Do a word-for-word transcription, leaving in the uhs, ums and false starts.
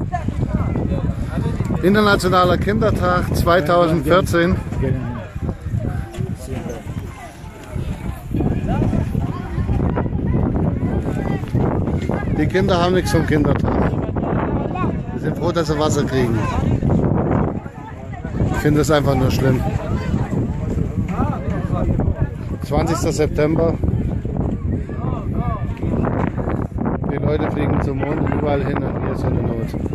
Internationaler Kindertag zweitausendvierzehn. Die Kinder haben nichts vom Kindertag. Wir sind froh, dass sie Wasser kriegen. Ich finde das einfach nur schlimm. zwanzigster September. Die Leute fliegen zum Mond und überall hin und hier ist so eine Not.